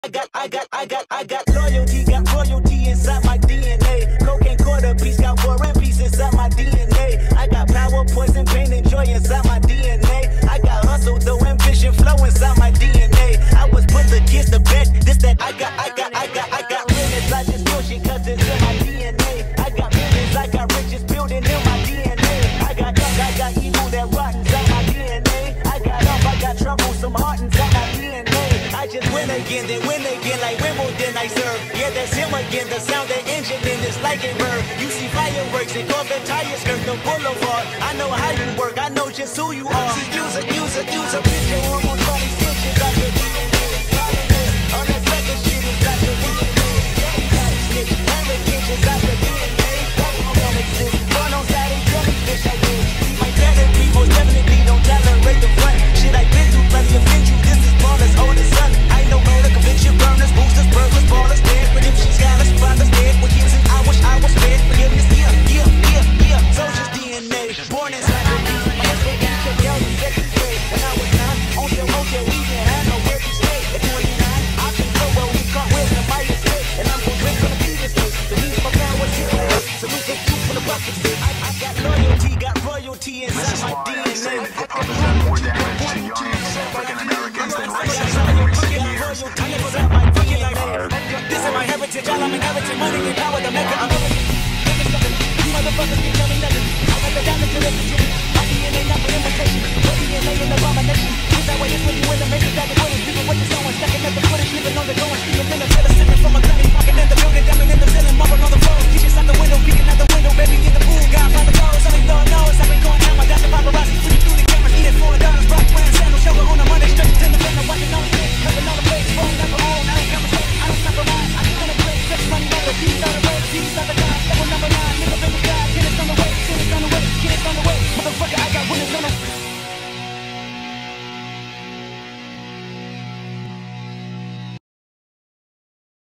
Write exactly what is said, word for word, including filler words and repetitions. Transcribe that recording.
I got, I got, I got, I got loyalty, got royalty inside my D N A. Cocaine quarter piece, got war and peace inside my D N A. I got power, poison, pain, and joy inside my D N A. I got hustle, though ambition, flow inside my D N A. I was put against the bench, this that I got, I got, I got, I got millions. I just bullshit cause it's in my D N A. I got millions, I got riches building in my D N A. I got young, I got evil that rot inside my D N A. I got up, I got trouble, some heart inside my D N A. I just win again, then win again like Wimbledon I serve. Yeah, that's him again, the sound that engine in is like a bird. You see fireworks and Corvette tires skirt the boulevard. I know how you work, I know just who you are. See, use a, use a, use a picture on my phone.